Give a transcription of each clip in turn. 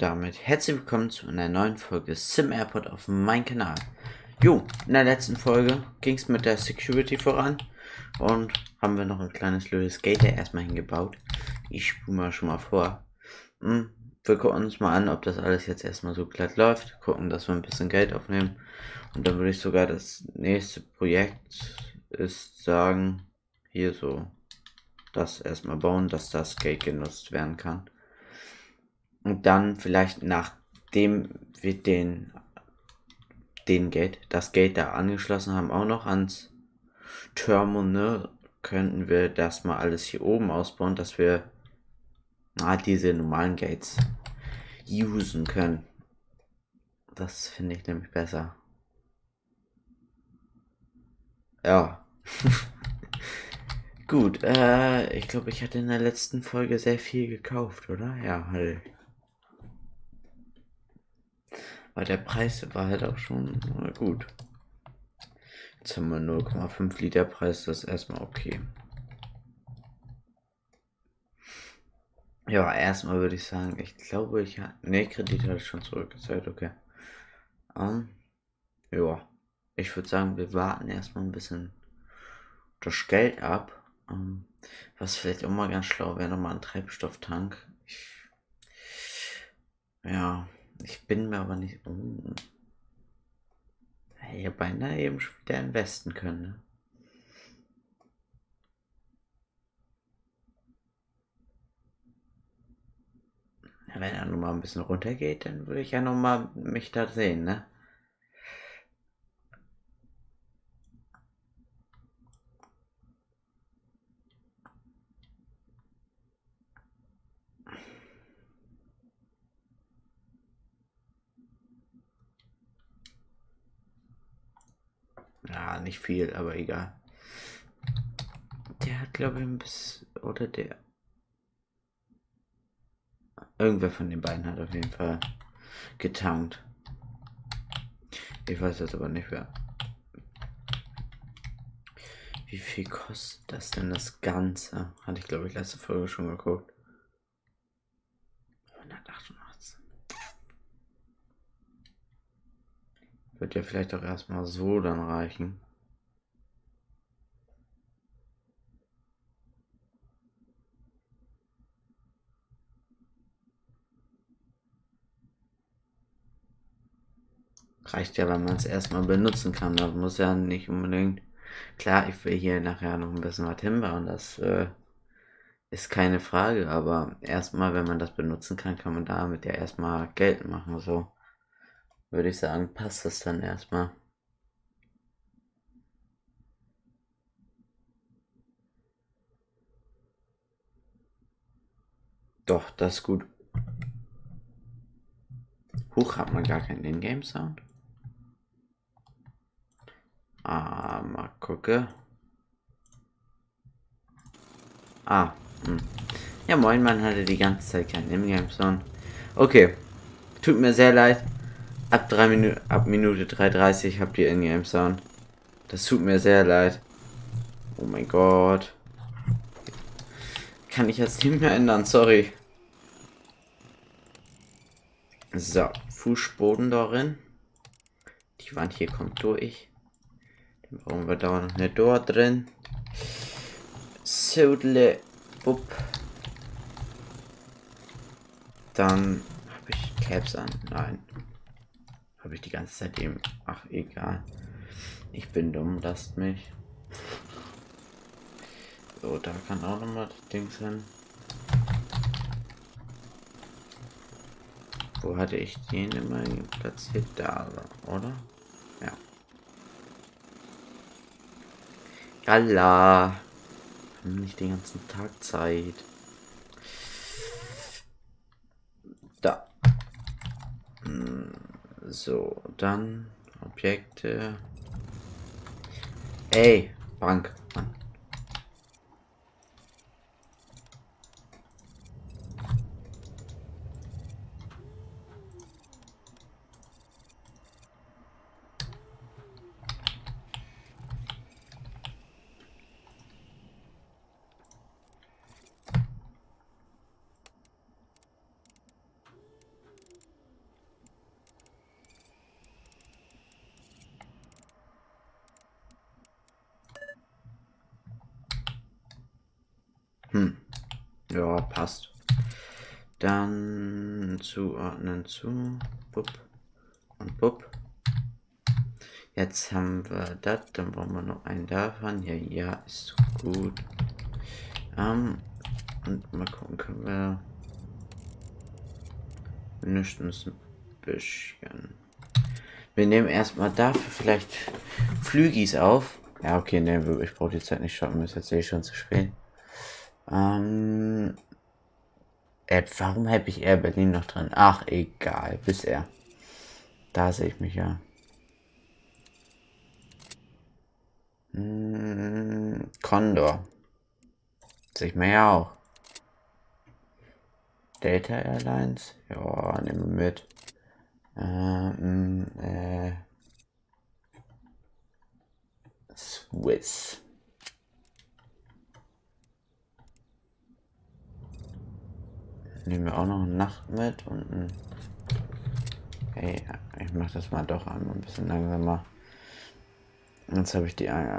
Und damit herzlich willkommen zu einer neuen Folge Sim Airport auf meinem Kanal. Jo, in der letzten Folge ging es mit der Security voran und haben wir noch ein kleines blödes Gate erstmal hingebaut. Ich spule mal schon mal vor. Wir gucken uns mal an, ob das alles jetzt erstmal so glatt läuft. Gucken, dass wir ein bisschen Geld aufnehmen. Und dann würde ich sogar das nächste Projekt ist sagen, hier so, das erstmal bauen, dass das Gate genutzt werden kann. Und dann vielleicht nachdem wir das Gate da angeschlossen haben, auch noch ans Terminal, könnten wir das mal alles hier oben ausbauen, dass wir diese normalen Gates usen können. Das finde ich nämlich besser. Ja. Gut, ich glaube, ich hatte in der letzten Folge sehr viel gekauft, oder? Ja, halt. Aber der Preis war halt auch schon gut. Jetzt haben wir 0,5 Liter Preis, das ist erstmal okay. Ja, erstmal würde ich sagen, ich glaube, Kredit hatte ich schon zurückgezahlt, okay. Ja, ich würde sagen, wir warten erstmal ein bisschen das Geld ab. Was vielleicht auch mal ganz schlau wäre, nochmal ein Treibstofftank. Ja, ich bin mir aber nicht. Hey, beinahe eben schon wieder investen können, ne? Ja, wenn er nochmal ein bisschen runtergeht, dann würde ich ja nochmal mich da sehen, ne? Ja, nicht viel, aber egal. Der hat, glaube ich, ein bisschen. Oder der. Irgendwer von den beiden hat auf jeden Fall getankt. Ich weiß jetzt aber nicht wer. Wie viel kostet das denn das Ganze? Hatte ich, glaube ich, letzte Folge schon geguckt. 188. Wird ja vielleicht auch erstmal so dann reichen. Reicht ja, wenn man es erstmal benutzen kann. Das muss ja nicht unbedingt. Klar, ich will hier nachher noch ein bisschen was hinbauen. Das ist keine Frage. Aber erstmal, wenn man das benutzen kann, kann man damit ja erstmal Geld machen. So würde ich sagen, passt das dann erstmal. Doch, das ist gut. Huch, hat man gar keinen Ingame-Sound? Mal gucke. Ja, moin, man hatte die ganze Zeit keinen Ingame-Sound. Okay, tut mir sehr leid. Ab Minute 3:30 habt ihr Ingame-Sound. Das tut mir sehr leid. Oh mein Gott. Kann ich jetzt nicht mehr ändern, sorry. So, Fußboden darin. Die Wand hier kommt durch. Dann brauchen wir da noch eine Door drin. Sodle. Bupp. Dann habe ich Caps an. Nein. Habe ich die ganze Zeit eben. Ach, egal. Ich bin dumm, lasst mich. So, da kann auch nochmal das Ding sein. Wo hatte ich den immer platziert? Da, oder? Ja. Jalla. Haben nicht den ganzen Tag Zeit. Da. So, dann Objekte. Ey, Bank. Mann. Ja, passt. Dann zuordnen zu. Bup und Bup. Jetzt haben wir das. Dann brauchen wir noch einen davon. Ja, ja, ist gut. Und mal gucken, können wir mindestens ein bisschen. Wir nehmen erstmal dafür vielleicht Flügis auf. Ja, okay, ne, ich brauche die Zeit nicht shoppen, ist jetzt schon zu spät. Warum habe ich Air Berlin noch drin? Ach, egal, bis er. Da sehe ich mich ja. Condor. Sehe ich mir ja auch. Delta Airlines. Ja, nehmen wir mit. Swiss. Nehmen wir auch noch eine Nacht mit und ein. Hey, ich mache das mal doch einmal ein bisschen langsamer. Jetzt habe ich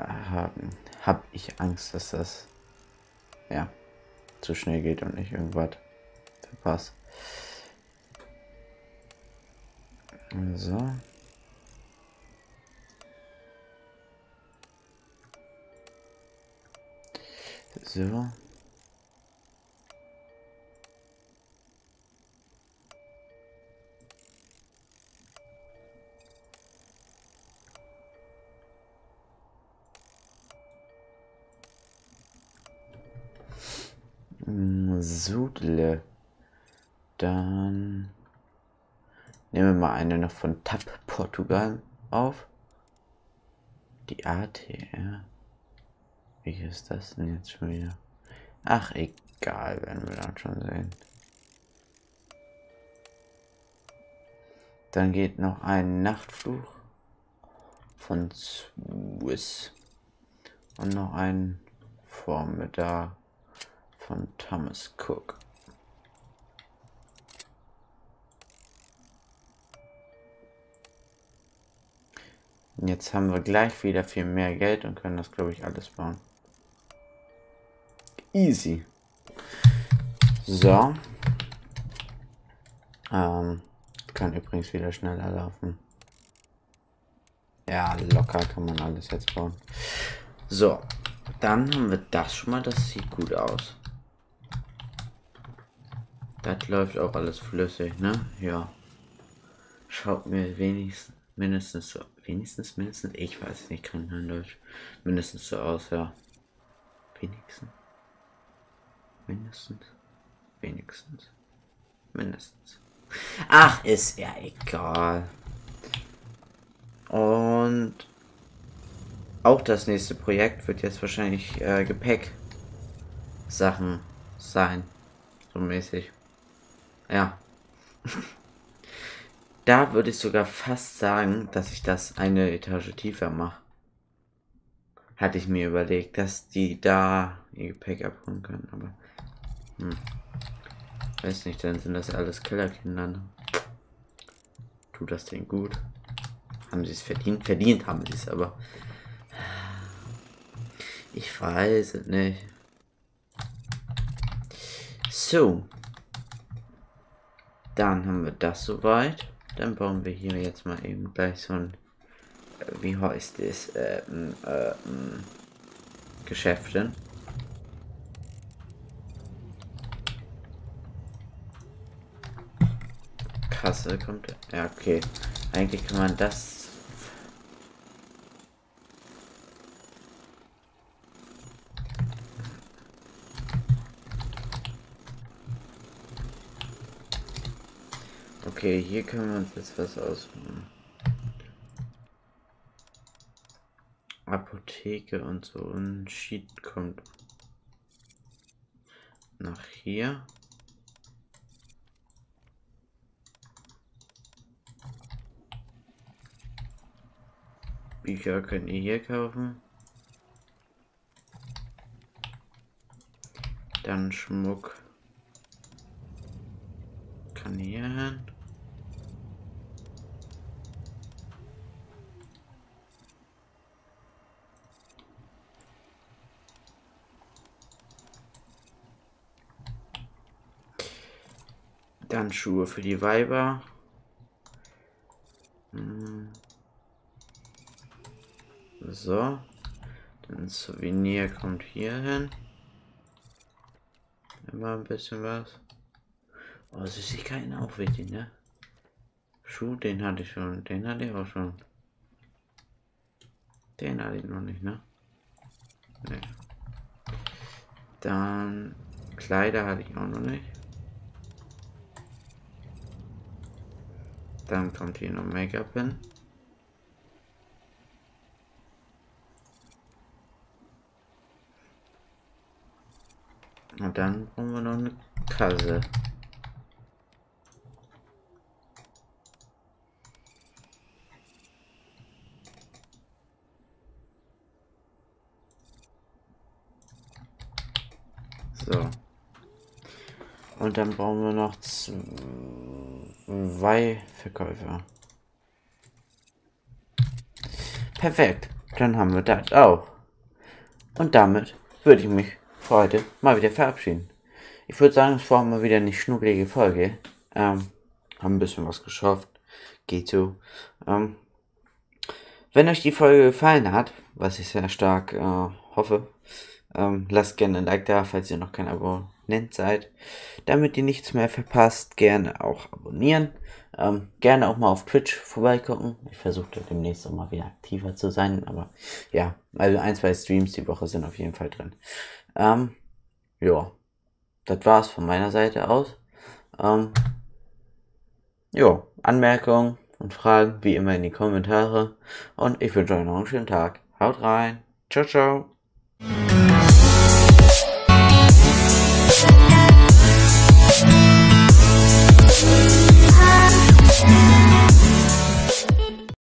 ich Angst, dass das ja zu schnell geht und ich irgendwas verpasse. So. So. Sudle. Dann nehmen wir mal eine noch von TAP Portugal auf. Die ATR. Wie ist das denn jetzt schon wieder? Ach, egal, werden wir dann schon sehen. Dann geht noch ein Nachtflug von Swiss und noch ein Vormittag von Thomas Cook. Und jetzt haben wir gleich wieder viel mehr Geld und können das, glaube ich, alles bauen. Easy. So. Kann übrigens wieder schneller laufen. Ja, locker kann man alles jetzt bauen. So, dann haben wir das schon mal. Das sieht gut aus. Das läuft auch alles flüssig, ne? Ja. Schaut mir mindestens so, mindestens, ich weiß nicht, kann kein Deutsch. Mindestens so aus, ja. Mindestens. Ach, ist ja egal. Und auch das nächste Projekt wird jetzt wahrscheinlich Gepäck-Sachen sein. So mäßig. Ja. Da würde ich sogar fast sagen, dass ich das eine Etage tiefer mache. Hatte ich mir überlegt, dass die da ihr Gepäck abholen können, aber weiß nicht, dann sind das alles Kellerkinder. Ne? Tut das denn gut? Haben sie es verdient? Verdient haben sie es, aber ich weiß es nicht. So. Dann haben wir das soweit. Dann bauen wir hier jetzt mal eben gleich so ein, wie heißt das, Geschäfte. Kasse kommt, ja okay. Eigentlich kann man das. Okay, hier können wir uns jetzt was aussuchen. Apotheke und so ein Sheet kommt nach hier. Bücher könnt ihr hier kaufen. Dann Schmuck kann hier hin. Dann Schuhe für die Weiber. So. Dann Souvenir kommt hier hin. Immer ein bisschen was. Oh, Süßigkeiten auch wichtig, ne? Schuh, den hatte ich schon. Den hatte ich auch schon. Den hatte ich noch nicht, ne? Ne. Dann Kleider hatte ich auch noch nicht. Dann kommt hier noch Make-up hin. Und dann brauchen wir noch eine Kasse. So. Und dann brauchen wir noch 2 Verkäufer. Perfekt. Dann haben wir das auch. Und damit würde ich mich für heute mal wieder verabschieden. Ich würde sagen, es war mal wieder eine schnurgelige Folge. Haben ein bisschen was geschafft. Geht so. Wenn euch die Folge gefallen hat, was ich sehr stark hoffe, lasst gerne ein Like da, falls ihr noch kein Abonnent seid. Damit ihr nichts mehr verpasst, gerne auch abonnieren. Gerne auch mal auf Twitch vorbeigucken. Ich versuche demnächst auch mal wieder aktiver zu sein. Aber ja, also 1-2 Streams die Woche sind auf jeden Fall drin. Ja, das war's von meiner Seite aus. Ja, Anmerkungen und Fragen wie immer in die Kommentare. Und ich wünsche euch noch einen schönen Tag. Haut rein. Ciao, ciao.